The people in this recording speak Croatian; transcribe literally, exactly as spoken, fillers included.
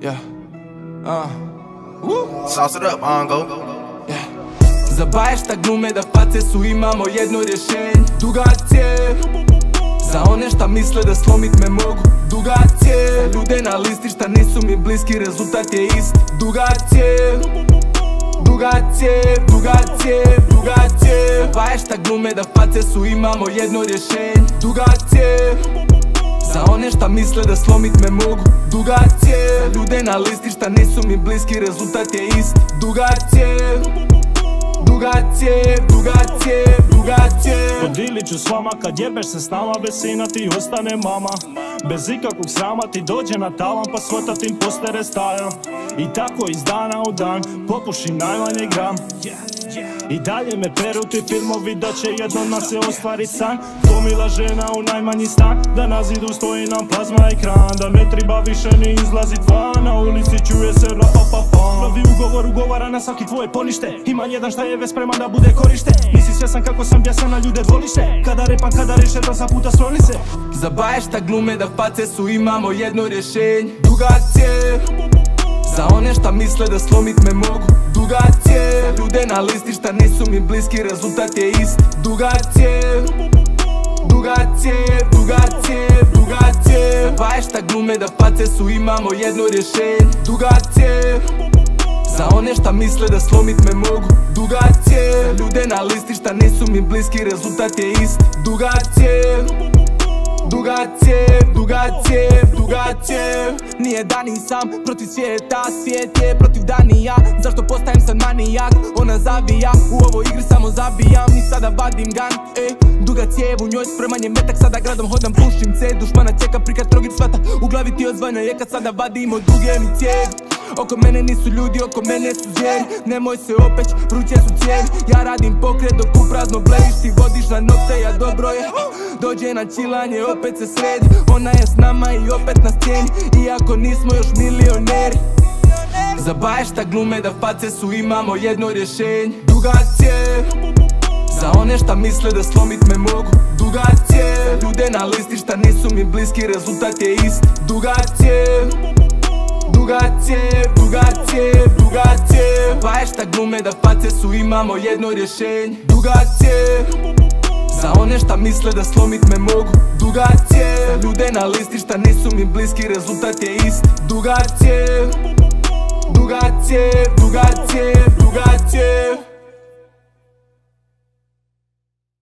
Yeah. Uh. Woo. Sauce it up, Ongo. Yeah. Za baje šta glume da face su imamo jedno rješenje. Dugacije. Za one šta misle da slomit me mogu. Dugacije. Za ljude na listi šta nisu mi bliski, rezultat je isti. Dugacije. Dugacije, dugacije, dugacije. Za baje šta glume da face su imamo jedno rješenje. Dugacije. Za one šta misle da slomit me mogu. Dugacije. Za ljude na listi šta nisu mi bliski, rezultat je isti. Dugacije. Dugacije, dugacije, dugacije. Podilit ću s vama kad jebeš se s nama, bez sina ti ostane mama. Bez ikakvog srama ti dođe na tavan, pa svota tim postere stajam. I tako iz dana u dan popušim najmanje gram. I dalje me peru ti filmovi da će jednom nas se ostvarit san. Gomila žena u najmanji stan, da na zidu stoji nam plazma ekran. Da ne treba više ni izlazit van, na ulici čuje se rapapapam. Novi ugovor ugovara na svaki tvoje ponište. Ima jedan šta je već spreman da bude korište. Nisi svjesan kako sam bjesan na ljude dvolište. Kada repam, kada reše da sam puta skloni se. Za baje šta glume da face su imamo jedno rješenje. Dugacije. Za one šta misle da slomit me mogu. Dugacije. Za ljude na listi šta nisu mi bliski, rezultat je isti. Dugacije. Dugacije, dugacije, dugacije. Za baje šta glume da face su imamo jedno rješenje. Dugacije. Za one šta misle da slomit me mogu. Dugacije. Za ljude na listi šta nisu mi bliski, rezultat je isti. Dugacije. Dugacije, dugacije, dugacije. Nije Dani sam protiv svijeta, svijet je protiv Dani ja. Zašto postajem sad manijak? Ona zavija, u ovoj igri samo zabijam. I sada vadim gan, ej. Dugacije, u njoj spreman je metak. Sada gradom hodam, pušim C. Dušmana čeka prikad trogit svata. U glavi ti odzvanja je kad sada vadimo duge mi cijev. Oko mene nisu ljudi, oko mene su zvijeri. Nemoj se opeć, vruće su cijevi. Ja radim pokret dok u prazno blejiš. Ti vodiš na nokte, ja dobro je. Dođe na čilanje, opet se sredi. Ona je s nama i opet na sceni. Iako nismo još milioneri. Za baje šta glume da face su imamo jedno rješenje. Dugacije. Za one šta misle da slomit me mogu. Dugacije. Za ljude na listi šta nisu mi bliski, rezultat je isti. Dugacije. Dugacije, dugacije, dugacije. Baje šta glume da face su imamo jedno rješenje. Dugacije. Za one šta misle da slomit me mogu. Dugacije. Za ljude na listi šta nisu mi bliski, rezultat je isti. Dugacije. Dugacije, dugacije.